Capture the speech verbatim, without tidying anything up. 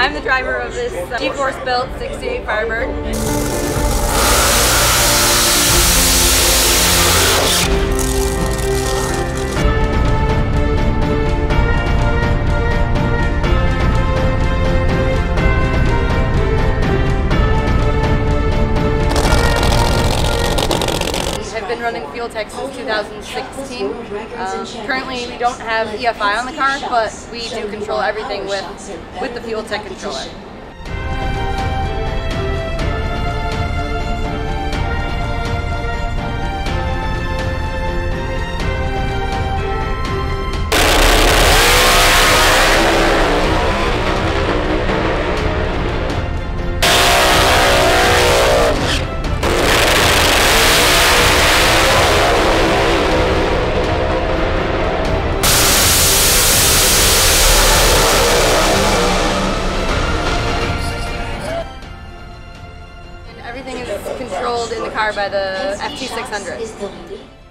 I'm the driver of this uh, G-Force built sixty-eight Firebird. I've been running FuelTech since two thousand sixteen. Um, currently we don't have E F I on the car, but we do control everything with, with the FuelTech controller. Everything is controlled in the car by the F T six hundred.